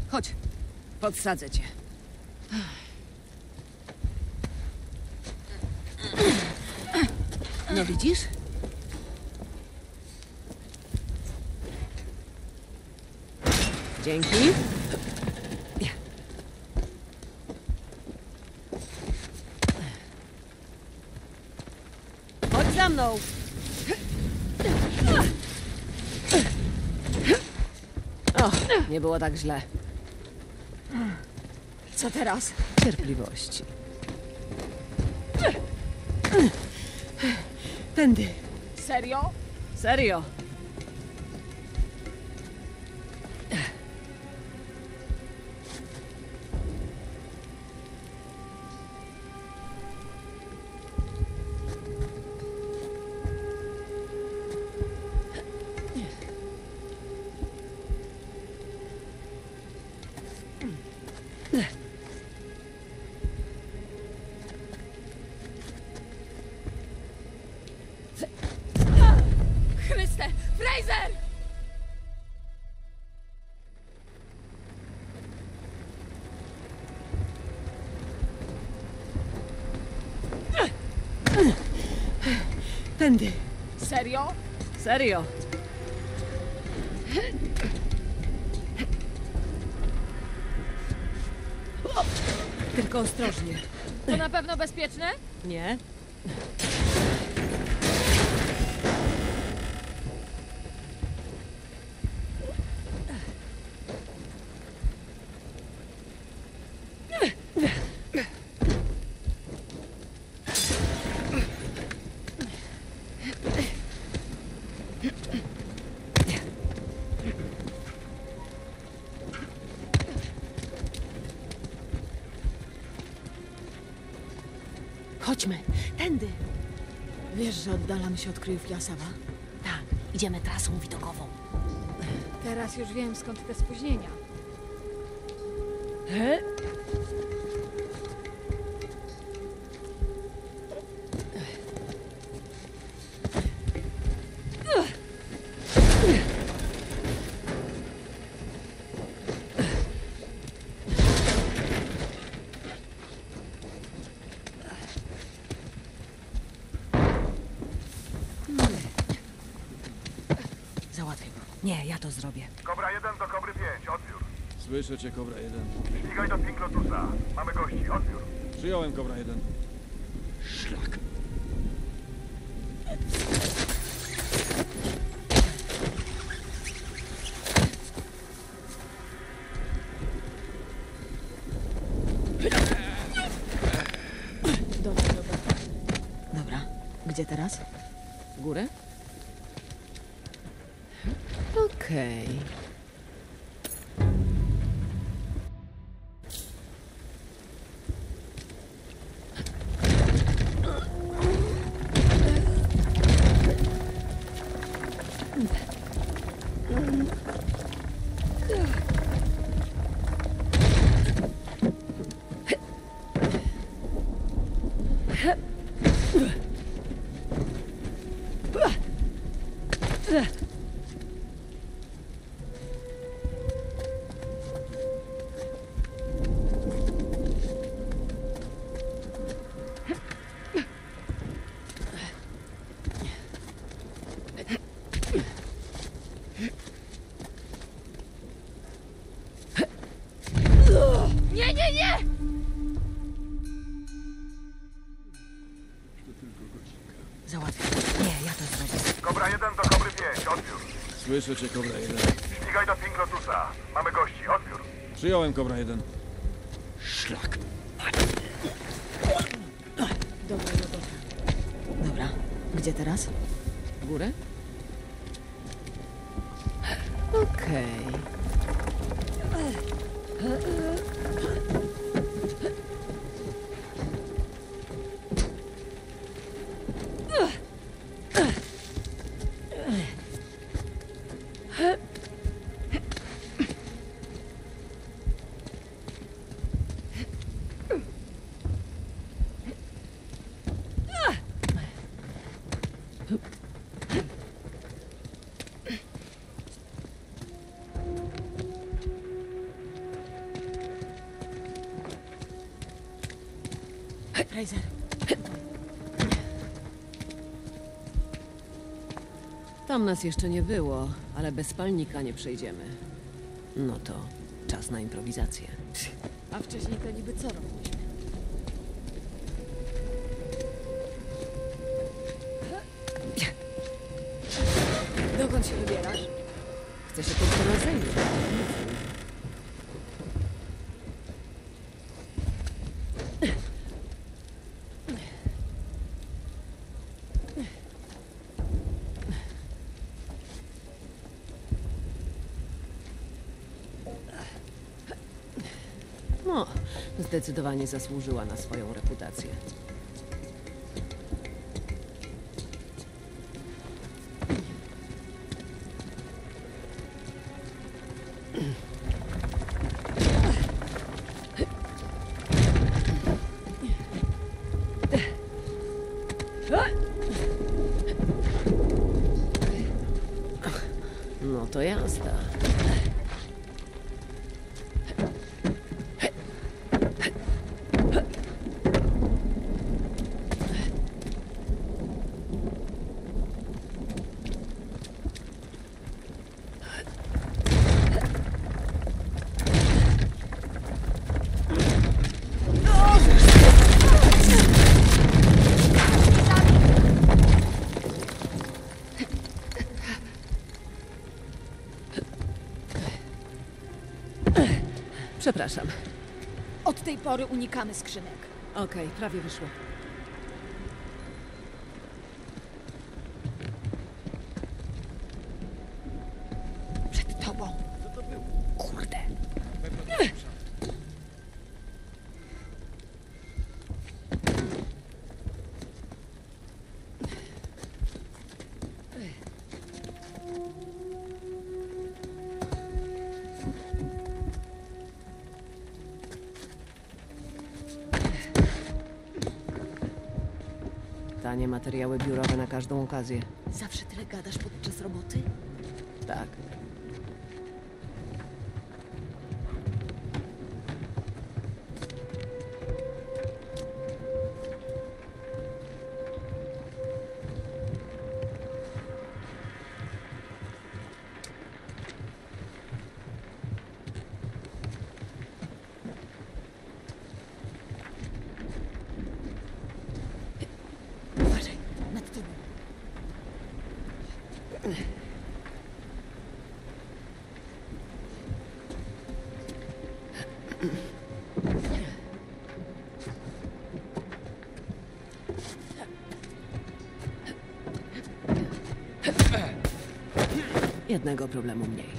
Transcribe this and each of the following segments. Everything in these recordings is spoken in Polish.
Chodź, podsadzę cię. No widzisz? Dzięki. Chodź za mną. O, nie było tak źle. Co teraz? Cierpliwości. Tędy. Serio? Serio. Chryste! Fraser! Tędy. Serio? Serio. Tylko ostrożnie. To na pewno bezpieczne? Nie? Chodźmy. Tędy. Wiesz, że oddalam się od kryjów Jasawa? Tak, idziemy trasą widokową. Teraz już wiem, skąd te spóźnienia. Załatwię go. Nie, ja to zrobię. Kobra 1 do Kobry 5, odbiór. Słyszę cię, Kobra 1. Śmigaj do Pink Lotusa. Mamy gości, odbiór. Przyjąłem, Kobra 1. Szlak. Dobra. Dobra, gdzie teraz? W górę? Okej. Nie! Załatwię. Nie, ja to zrobię. Kobra 1 do Kobry 5, odbiór. Słyszę cię, Kobra 1. Śmigaj do Pink Lotusa. Mamy gości, odbiór. Przyjąłem, Kobra 1. Szlak. Dobra. Dobra, gdzie teraz? W górę? Okej. Fraser. Tam nas jeszcze nie było, ale bez palnika nie przejdziemy. No to czas na improwizację. A wcześniej to niby co robiliśmy? Dokąd się wybierasz? Chcę się tylko rozejrzeć. No, zdecydowanie zasłużyła na swoją reputację. No to jazda. Przepraszam. Od tej pory unikamy skrzynek. Okej, prawie wyszło. Przed tobą. Kurde. Tanie materiały biurowe na każdą okazję. Zawsze tyle gadasz podczas roboty? Tak. Uważaj, nad tobą. Jednego problemu mniej.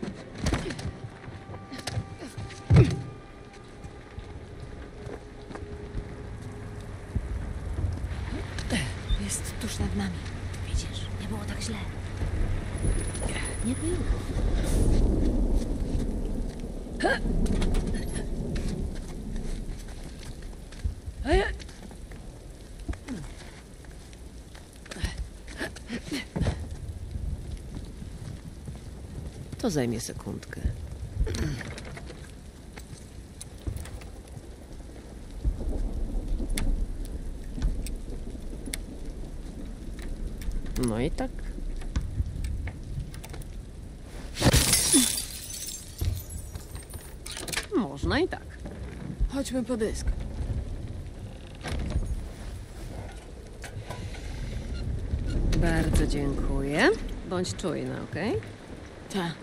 Jest tuż nad nami. Widzisz, nie było tak źle. Nie było. To zajmie sekundkę. No i tak. Można i tak. Chodźmy po dysk. Bardzo dziękuję. Bądź czujna, okej? Ta.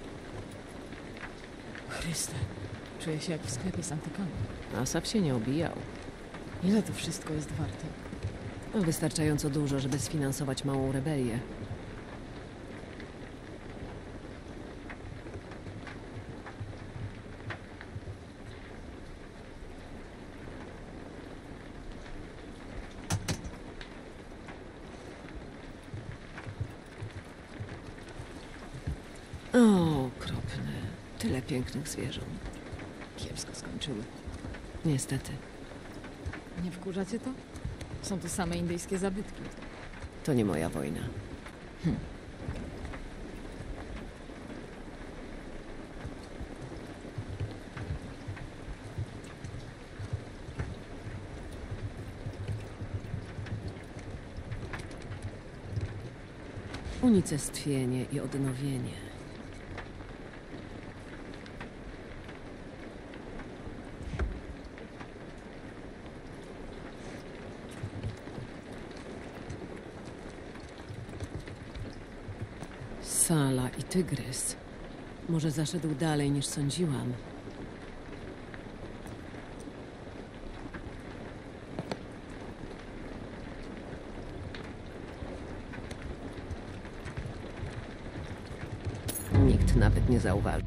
Chryste. Czuję się jak w sklepie z antykami. Asap się nie obijał. Ile to wszystko jest warte? Wystarczająco dużo, żeby sfinansować małą rebelię. O, okropne. Tyle pięknych zwierząt. Kiepsko skończyły. Niestety. Nie wkurzacie to? Są to same indyjskie zabytki. To nie moja wojna. Unicestwienie i odnowienie. Sala i tygrys. Może zaszedł dalej niż sądziłam. Nikt nawet nie zauważył.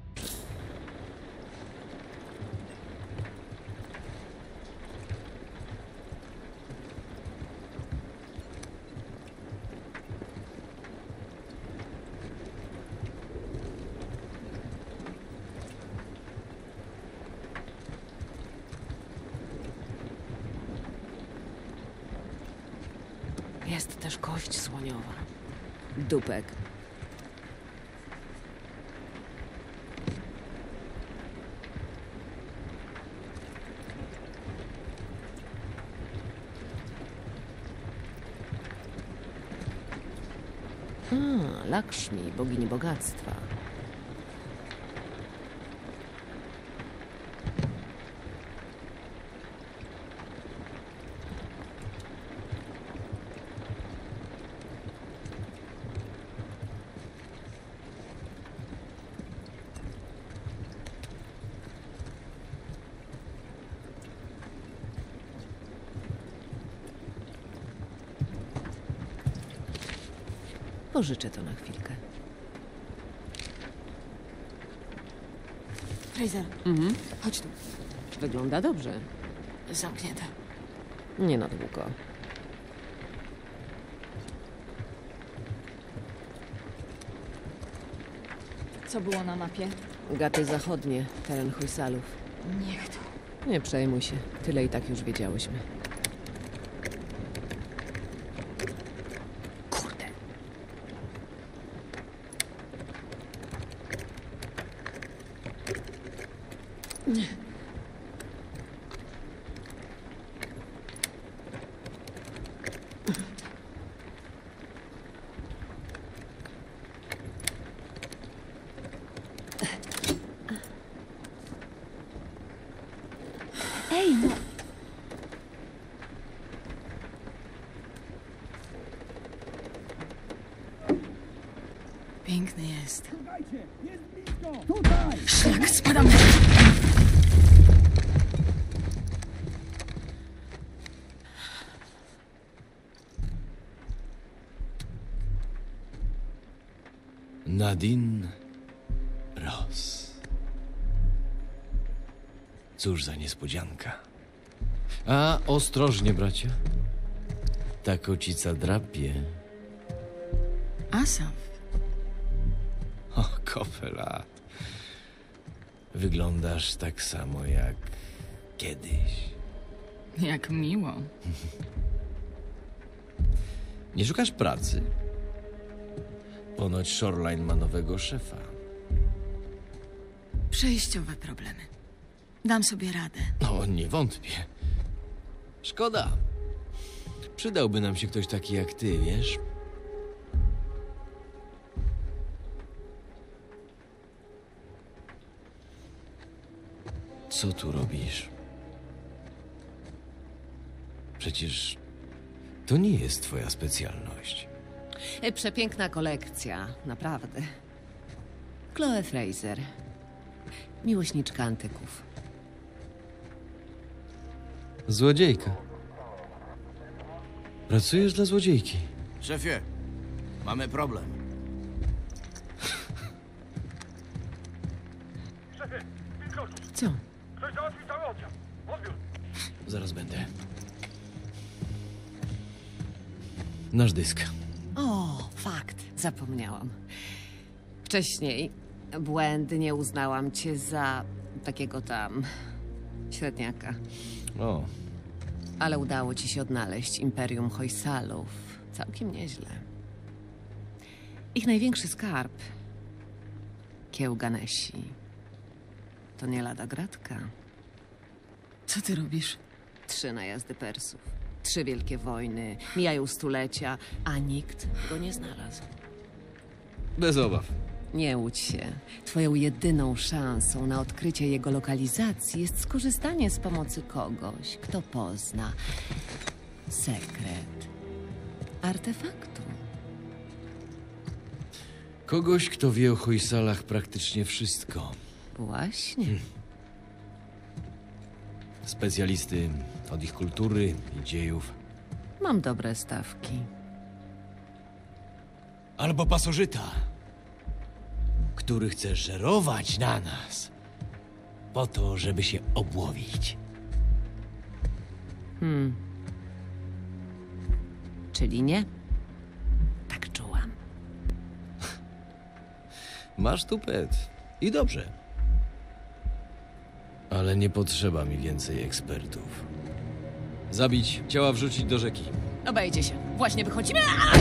Jest też kość słoniowa. Dupek. Lakshmi, bogini bogactwa. Pożyczę to na chwilkę. Fraser, chodź tu. Wygląda dobrze. Zamknięte. Nie na długo. Co było na mapie? Gaty zachodnie, teren Hojsalów. Niech to. Nie przejmuj się. Tyle i tak już wiedziałyśmy. Kurde. Ej, no. Piękny jest. Szlak, spadamy. Nadine Ross. Cóż za niespodzianka. A ostrożnie, bracia. Ta kocica drapie. Asaf. O, kopela. Wyglądasz tak samo jak kiedyś. Jak miło. Nie szukasz pracy? Ponoć Shoreline ma nowego szefa. Przejściowe problemy. Dam sobie radę. No, nie wątpię. Szkoda. Przydałby nam się ktoś taki jak ty, wiesz? Co tu robisz? Przecież to nie jest twoja specjalność. Przepiękna kolekcja, naprawdę. Chloe Fraser. Miłośniczka antyków. Złodziejka. Pracujesz dla złodziejki. Szefie, mamy problem. Szefie, Pinklotus, Co? ktoś załatwił cały oddział. Odbiór. Zaraz będę. Nasz dysk. O, fakt. Zapomniałam. Wcześniej błędnie uznałam cię za takiego tam średniaka. O, Ale udało ci się odnaleźć Imperium Hojsalów. Całkiem nieźle. Ich największy skarb, kieł Ganesi. To nie lada gratka. Co ty robisz? 3 najazdy Persów. 3 wielkie wojny. Mijają stulecia, a nikt go nie znalazł. Bez obaw. Nie łudź się. Twoją jedyną szansą na odkrycie jego lokalizacji jest skorzystanie z pomocy kogoś, kto pozna sekret artefaktu. Kogoś, kto wie o Hojsalach praktycznie wszystko. Właśnie. Specjalisty od ich kultury i dziejów. Mam dobre stawki. Albo pasożyta, który chce żerować na nas po to, żeby się obłowić. Czyli nie? Tak czułam. Masz tupet. I dobrze. Ale nie potrzeba mi więcej ekspertów. Zabić, ciała wrzucić do rzeki. Obejdzie się. Właśnie wychodzimy.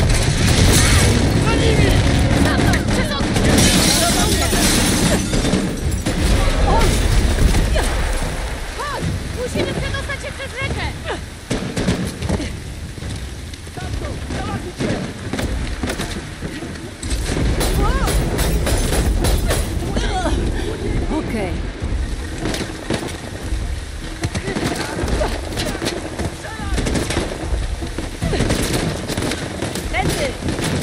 Musimy przedostać się przez rzekę! Okej. Tędy!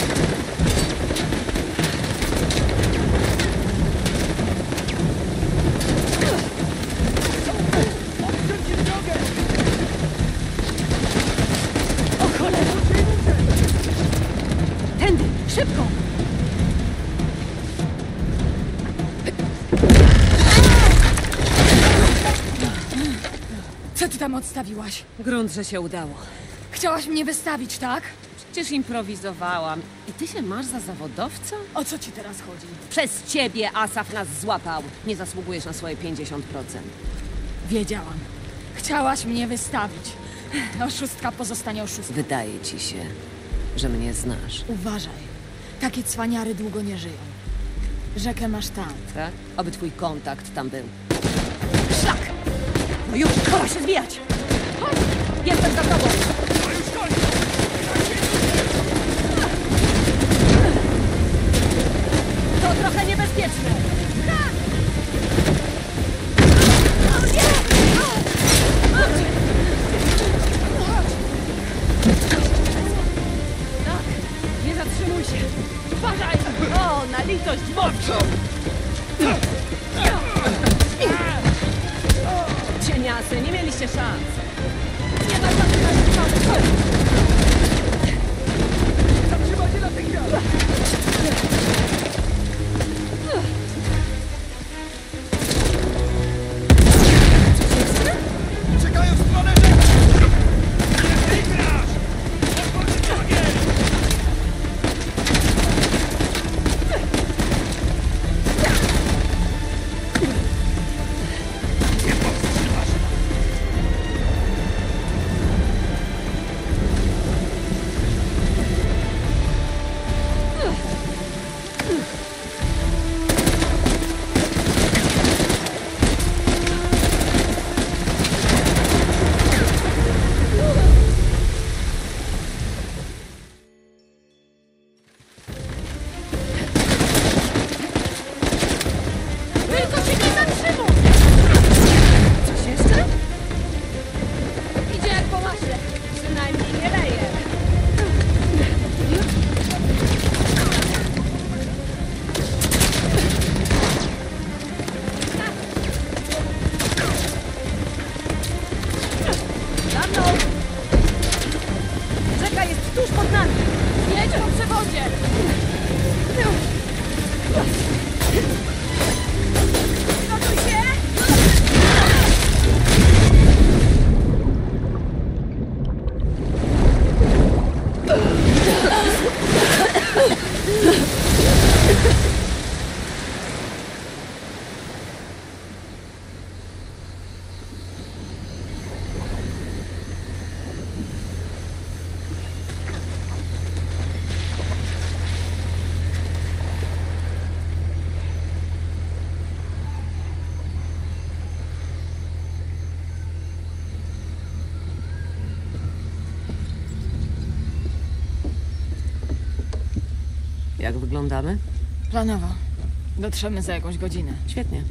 O cholera! Tędy! Szybko! Co ty tam odstawiłaś? Grunt, że się udało. Chciałaś mnie wystawić, tak? Przecież improwizowałam. I ty się masz za zawodowca? O co ci teraz chodzi? Przez ciebie Asaf nas złapał. Nie zasługujesz na swoje 50%. Wiedziałam. Chciałaś mnie wystawić. Oszustka pozostanie oszustką. Wydaje ci się, że mnie znasz, Uważaj. Takie cwaniary długo nie żyją. Rzekę masz tam. tak? Oby twój kontakt tam był. Szlak! No już, pora się zwijać! Chodź! Jestem za tobą! To trochę niebezpieczne! Tak, nie zatrzymuj się! Uważaj! O, na litość boską! Cieniasy, nie mieliście szans! Nie ma żadnych szans! Zatrzymajcie natychmiast! Czekają w stronę rzeki! Nie wygrasz! Otworzyć ogień! Nie powstrzymasz! Tylko się nie zatrzymuj! Coś jeszcze? Idzie jak po masie. Przynajmniej nie leje. Za mną! Rzeka jest tuż pod nami! Jedź po przewodzie! Gotuj się! Jak wyglądamy? Planowo. Dotrzemy za jakąś godzinę. Świetnie.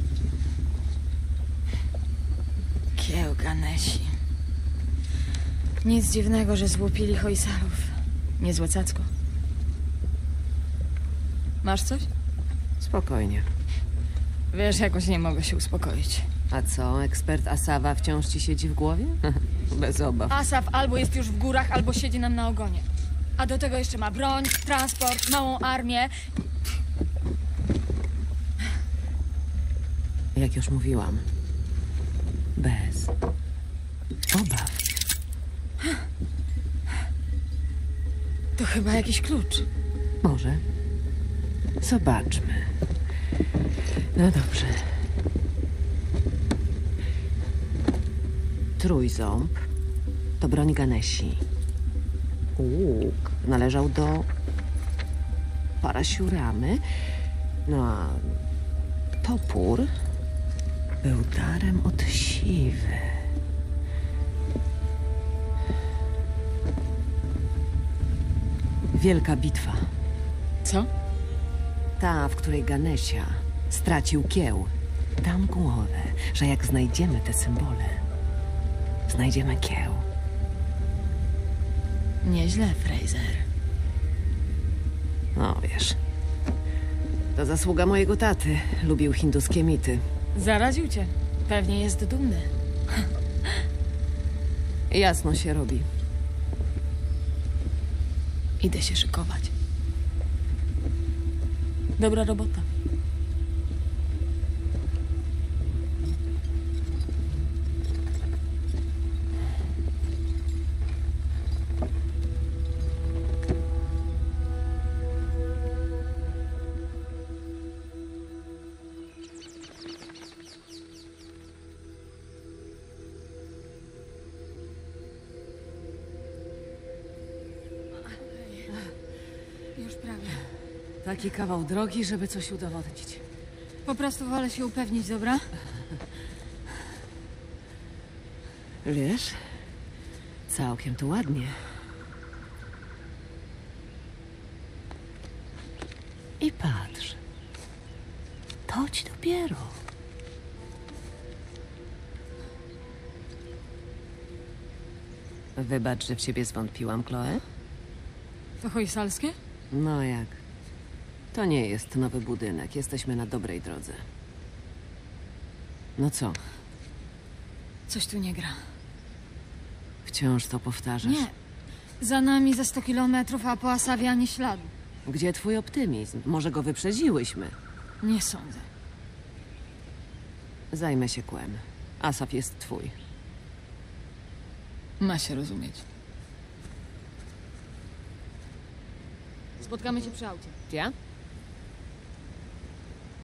Kieł Ganesi. Nic dziwnego, że złupili Hojsalów. Niezłe cacko. Masz coś? Spokojnie. Wiesz, jakoś nie mogę się uspokoić. A co, ekspert Asawa wciąż ci siedzi w głowie? Bez obaw. Asaf albo jest już w górach, albo siedzi nam na ogonie. A do tego jeszcze ma broń, transport, małą armię. Jak już mówiłam. Bez obaw. To chyba jakiś klucz. Może. Zobaczmy. No dobrze. Trójząb to broń Ganesi. Łuk należał do Parasiuramy. No a topór był darem od Siwy. Wielka bitwa. Co? Ta, w której Ganesia stracił kieł. Dam głowę, że jak znajdziemy te symbole, znajdziemy kieł. Nieźle, Fraser. No wiesz, to zasługa mojego taty. Lubił hinduskie mity. Zaraził cię. Pewnie jest dumny. Jasno się robi. Idę się szykować. Dobra robota. Już prawie. Taki kawał drogi, żeby coś udowodnić. Po prostu wolę się upewnić, dobra? Wiesz, całkiem tu ładnie. I patrz. To ci dopiero. Wybacz, że w ciebie zwątpiłam, Chloe. To hojsalskie? No jak? To nie jest nowy budynek. Jesteśmy na dobrej drodze. No co? Coś tu nie gra. Wciąż to powtarzasz? Nie. Za nami ze 100 kilometrów, a po Asawie ani śladu. Gdzie twój optymizm? Może go wyprzedziłyśmy? Nie sądzę. Zajmę się kłem. Asaf jest twój. Ma się rozumieć. Spotkamy się przy aucie. Ja?